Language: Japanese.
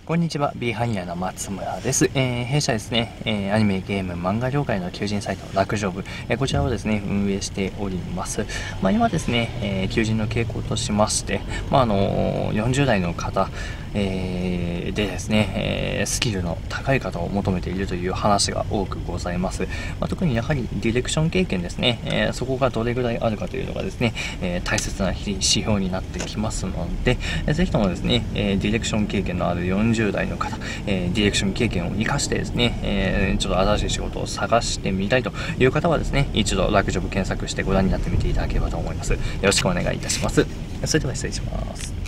こんにちは、ビーハイヤーの松村です。弊社ですね、アニメ、ゲーム、漫画業界の求人サイト、楽ジョブ、こちらをですね、運営しております。今ですね、求人の傾向としまして、40代の方、でですね、スキルの高い方を求めているという話が多くございます。特にやはりディレクション経験ですね、そこがどれぐらいあるかというのがですね、大切な指標になってきますので、ぜひともですね、ディレクション経験のある40代の方、ディレクション経験を生かしてですね、ちょっと新しい仕事を探してみたいという方はですね、一度楽ジョブ検索してご覧になってみていただければと思います。よろしくお願いいたします。それでは失礼します。